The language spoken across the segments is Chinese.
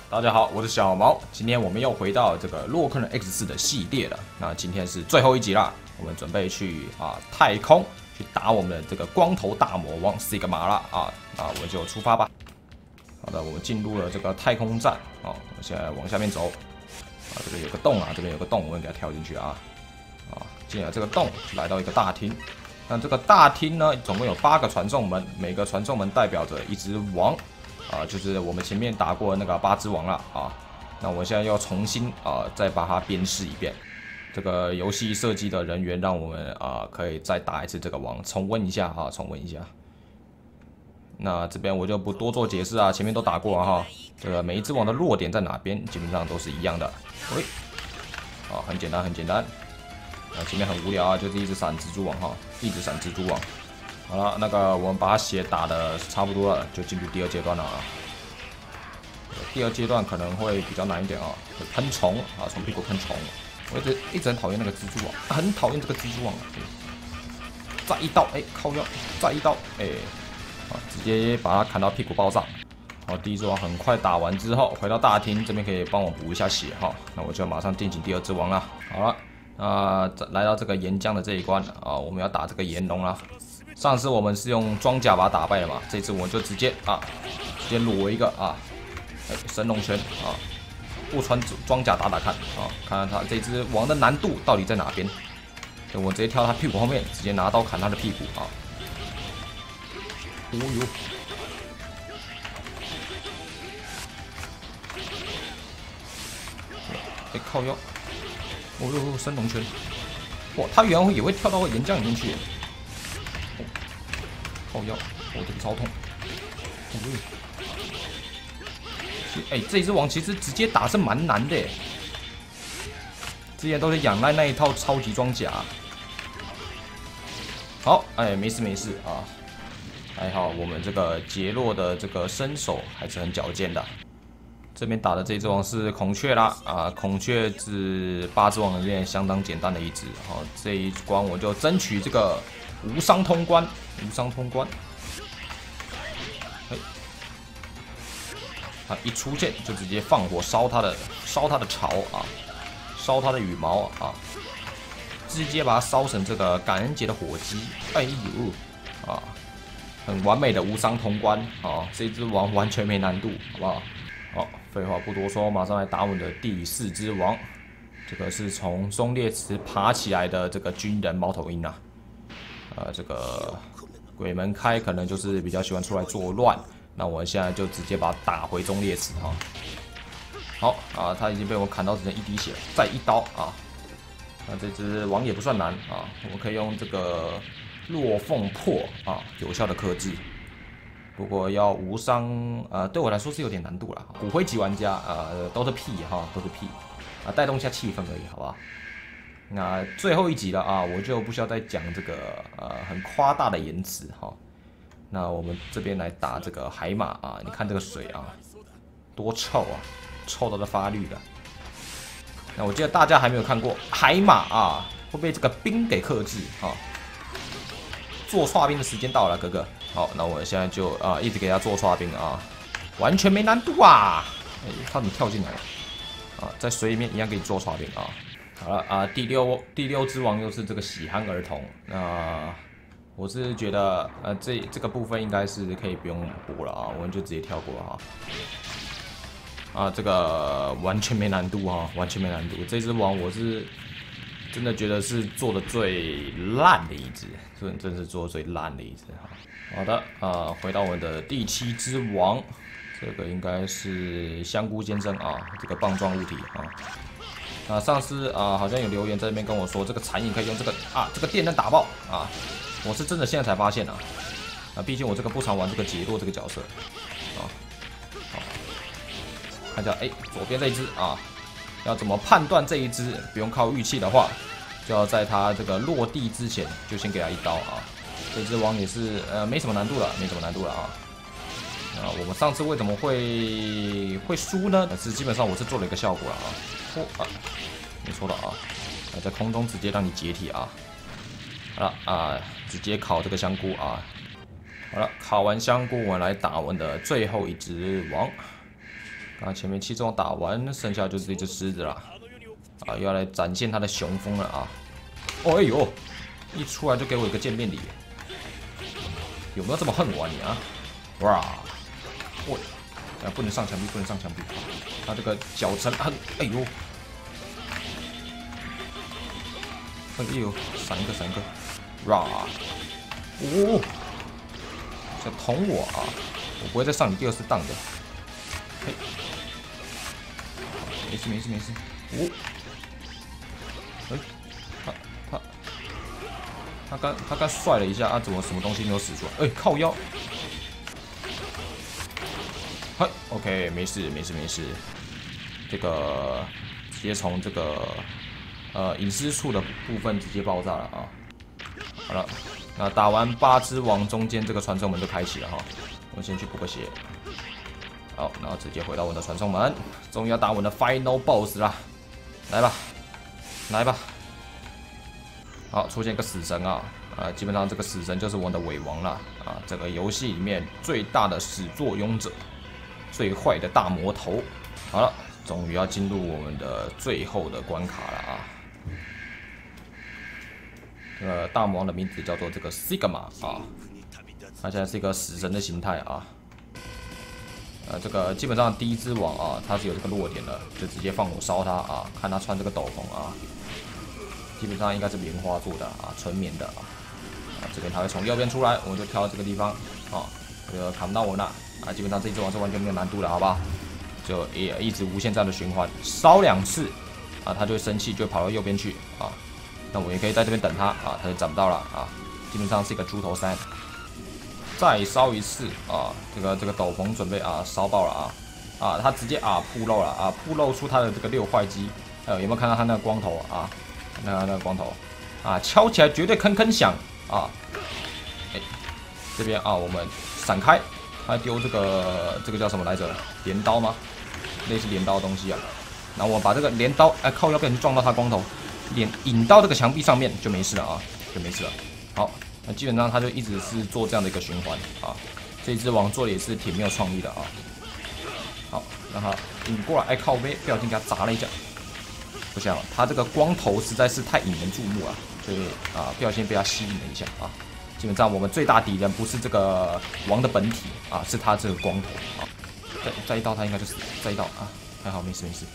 大家好，我是小毛。今天我们又回到这个洛克人 X4的系列了。那今天是最后一集啦，我们准备去太空去打我们的这个光头大魔王 Sigma 啦那我们就出发吧。好的，我们进入了这个太空站我们现在往下面走这边有个洞这边有个洞，我们给它跳进去进了这个洞，来到一个大厅。那这个大厅呢，总共有8个传送门，每个传送门代表着一只王。就是我们前面打过的那个8只王了那我现在要重新再把它编试一遍。这个游戏设计的人员让我们可以再打一次这个王，重温一下重温一下。那这边我就不多做解释前面都打过了这个每一只王的弱点在哪边，基本上都是一样的。很简单很简单。前面很无聊就是一直闪蜘蛛网一直闪蜘蛛网。好了，那个我们把血打的差不多了，就进入第2阶段了第2阶段可能会比较难一点会喷虫从屁股喷虫。我一直很讨厌那个蜘蛛网，很讨厌这个蜘蛛网再一刀靠腰，再一刀直接把它砍到屁股爆炸。第1只王很快打完之后，回到大厅这边可以帮我补一下血那我就马上进行第2只王了。好了，来到这个岩浆的这一关我们要打这个炎龙啦。上次我们是用装甲把它打败了嘛，这次我们就直接裸一个神龙拳不穿装甲打看看看他这只王的难度到底在哪边。我直接跳他屁股后面，直接拿刀砍他的屁股靠腰，神龙拳，哇，他原来也会跳到岩浆里面去。靠腰，这个超痛。这只王其实直接打是蛮难的之前都是仰赖那一套超级装甲。好，没事没事还好我们这个杰洛的这个身手还是很矫健的。这边打的这只王是孔雀啦孔雀是8只王里面相当简单的一只这一关我就争取这个无伤通关。一出现就直接放火烧他的巢烧他的羽毛直接把它烧成这个感恩节的火鸡。很完美的无伤通关这只王完全没难度，好不好？好，废话不多说，马上来打我们的第4只王。这个是从忠烈祠爬起来的这个军人猫头鹰这个鬼门开可能就是比较喜欢出来作乱，那我现在就直接把它打回忠烈祠好他已经被我砍到只剩1滴血了，再一刀那这只王也不算难我们可以用这个落凤破有效的克制。不过要无伤对我来说是有点难度了。骨灰级玩家都是屁都是屁带动一下气氛而已，好不好？那最后一集了我就不需要再讲这个很夸大的言辞那我们这边来打这个海马你看这个水多臭臭到都发绿的。那我记得大家还没有看过海马会被这个冰给克制做剉冰的时间到了，哥哥。好，那我现在就一直给他做剉冰完全没难度他怎么跳进来了在水里面一样给你做剉冰好了第六只王又是这个喜憨儿童。那我是觉得这个部分应该是可以不用补了我们就直接跳过这个完全没难度完全没难度。这只王我是真的觉得是做的最烂的一只，真是做的最烂的一只好的回到我们的第7只王，这个应该是香菇先生这个棒状物体上次好像有留言在那边跟我说，这个残影可以用这个电能打爆我是真的现在才发现毕竟我这个不常玩这个杰洛这个角色看一下左边这一只要怎么判断这一只不用靠运气的话，就要在他这个落地之前就先给他一刀这只王也是没什么难度了，我们上次为什么会输呢？是基本上我是做了一个效果了没错的在空中直接让你解体好了直接烤这个香菇好了，烤完香菇，我们来打我们的最后一只王。 啊，前面7只王打完，剩下就是一只狮子啦。啊，要来展现他的雄风了啊！哦，哎呦，一出来就给我一个见面礼，有没有这么恨我啊你啊？哇！喂，啊，不能上墙壁，不能上墙壁。他这个脚程啊，哎呦，哎呦，闪一个，闪一个，哇！哦，想捅我啊！我不会再上你第2次当的。嘿，没事没事没事。哦，哎，他刚帅了一下啊，怎么什么东西没有使出来？哎，靠腰。嗨 ，OK， 没事没事没事。这个直接从这个隐私处的部分直接爆炸了啊！好了，那打完8只王，中间这个传送门就开启了哈。我先去补个血。好，然后直接回到我的传送门，终于要打我的 Final Boss 啦！来吧，来吧！好，出现一个死神啊！基本上这个死神就是我的尾王了啊！这个游戏里面最大的始作俑者，最坏的大魔头。好了，终于要进入我们的最后的关卡了啊！这个大魔王的名字叫做这个 Sigma 啊，他现在是一个死神的形态啊。这个基本上第1只王啊，他是有这个弱点的，就直接放火烧他啊！看他穿这个斗篷啊，基本上应该是棉花做的啊，纯棉的啊。这边他会从右边出来，我们就跳到这个地方啊，这个砍不到我了啊！基本上这一只王是完全没有难度的，好不好？就也一直无限这样的循环，烧2次啊，他就会生气，就会跑到右边去啊。那我也可以在这边等他啊，他就找不到了啊。基本上是一个猪头3。再烧1次啊，这个斗篷准备啊烧爆了啊，他直接啊暴露了啊，暴露出他的这个6块肌，有没有看到他那个光头啊？那个光头啊，敲起来绝对铿响啊！哎，这边啊我们闪开，他丢这个叫什么来着？镰刀吗？类似镰刀的东西啊。然后我把这个镰刀靠腰被人撞到他光头，引到这个墙壁上面就没事了啊，就没事了。好。那基本上他就一直是做这样的一个循环啊，这一只王做的也是挺没有创意的啊。好，让他引过来，靠背，不小心给他砸了一下。不想他这个光头实在是太引人注目了，所以啊，不小心被他吸引了一下啊。基本上我们最大敌人不是这个王的本体啊，是他这个光头啊。再一刀他应该就死，再一刀啊，还好没事没事。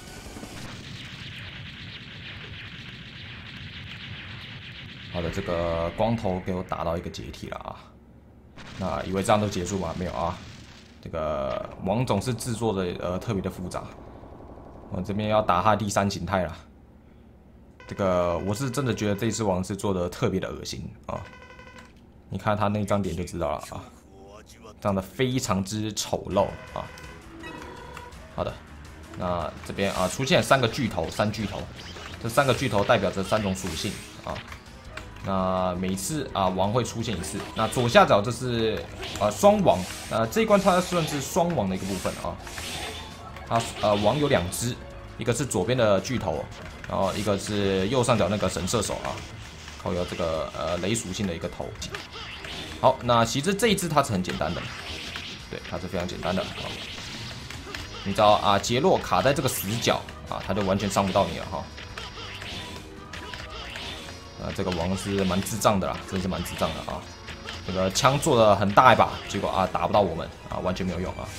好的，这个光头给我打到一个解体了啊！那以为这样都结束吗？没有啊！这个王总是制作的特别的复杂，我这边要打他第3形态了。这个我是真的觉得这只王是做的特别的恶心啊！你看他那张脸就知道了啊，长得非常之丑陋啊！好的，那这边啊出现3个巨头，3巨头，这3个巨头代表着3种属性啊。那每次啊王会出现1次，那左下角这是双王，这一关它算是双王的一个部分啊。它王有2只，一个是左边的巨头，然后一个是右上角那个神射手啊，靠有这个雷属性的一个头。好，那其实这一只它是很简单的，对，它是非常简单的啊。你只要啊杰洛卡在这个死角啊，它就完全伤不到你了哈。这个王是蛮智障的啦，真是蛮智障的啊！这个枪做的很大一把，结果啊打不到我们啊，完全没有用啊！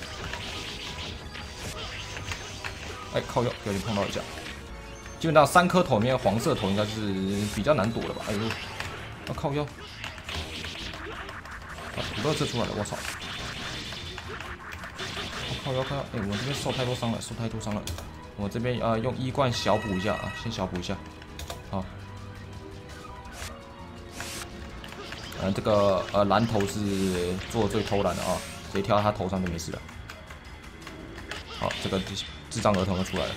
哎，靠腰，有点碰到一下。基本上3颗头里面黄色头应该是比较难躲的吧？哎呦，靠腰！土豆射出来了，我操！靠腰！哎，我这边受太多伤了，受太多伤了。我这边用1罐小补一下啊，先小补一下。好。这个蓝头是做最偷懒的啊，直接跳到他头上就没事了。好，这个智障儿童又出来了。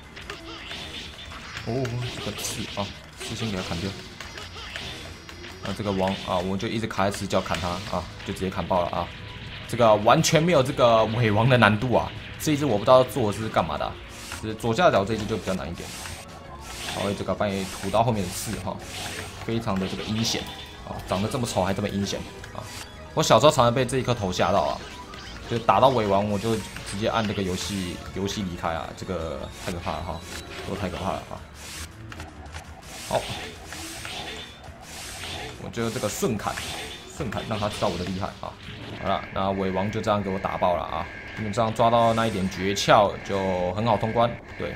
哦，这个刺啊，刺先给他砍掉。这个王啊，我就一直卡在死角砍他啊，就直接砍爆了啊。这个完全没有这个尾王的难度啊，这一只我不知道做的是干嘛的，是左下角这一只就比较难一点。然后这个把你吐到后面的刺哈，非常的这个阴险。长得这么丑还这么阴险啊！我小时候常常被这一颗头吓到啊， 就打到尾王我就直接按这个游戏离开啊，这个太可怕了哈，都太可怕了哈。好，我就这个顺砍让他知道我的厉害啊。好了，那尾王就这样给我打爆了啊，基本上抓到那一点诀窍就很好通关，对，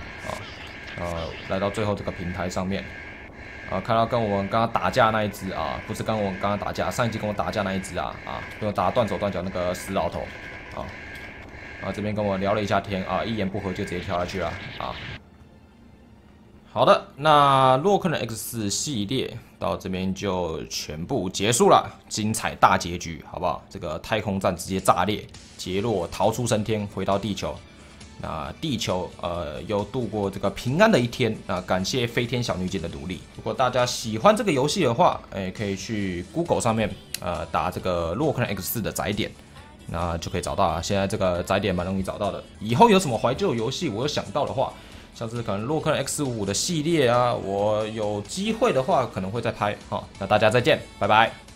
来到最后这个平台上面。看到跟我们刚刚打架那一只啊，不是跟我们刚刚打架，上一集跟我打架那一只啊，跟我打断手断脚那个死老头这边跟我聊了一下天啊，一言不合就直接跳下去了啊。好的，那洛克人 X4系列到这边就全部结束了，精彩大结局，好不好？这个太空站直接炸裂，杰洛逃出升天，回到地球。那地球又度过这个平安的一天，那感谢飞天小女警的努力。如果大家喜欢这个游戏的话，可以去 Google 上面打这个洛克人 X4的载点，那就可以找到啊。现在这个载点蛮容易找到的。以后有什么怀旧游戏我有想到的话，像是可能洛克人 X5的系列啊，我有机会的话可能会再拍。好，那大家再见，拜拜。